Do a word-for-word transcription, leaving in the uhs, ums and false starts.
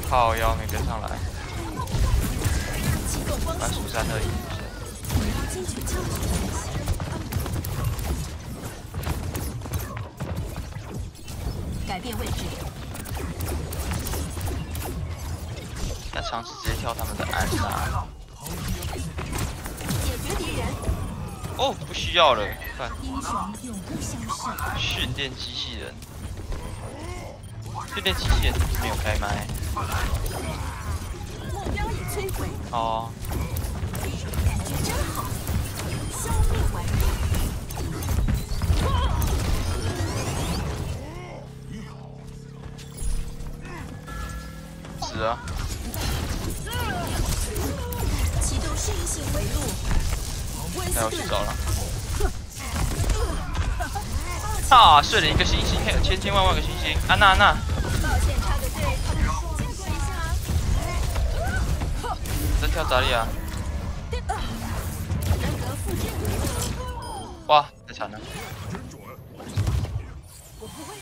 靠腰没跟上来，把蜀山二赢。 改变位置。 那尝试直接跳他们的安娜。 解决敌人。 哦，不需要了，看。 英雄永不消逝。 训练机器人。训练机器人没有开麦。 目标已摧毁。 哦。 感觉真好。消灭完毕。 死啊！ 启动适应性回路。 那我去找了。啊！睡了一个星星，还有千千万万个星星。安娜安娜。 抱歉，插个队，他们见过一下。 在跳咋里啊？ 人格复制。 哇，太惨了。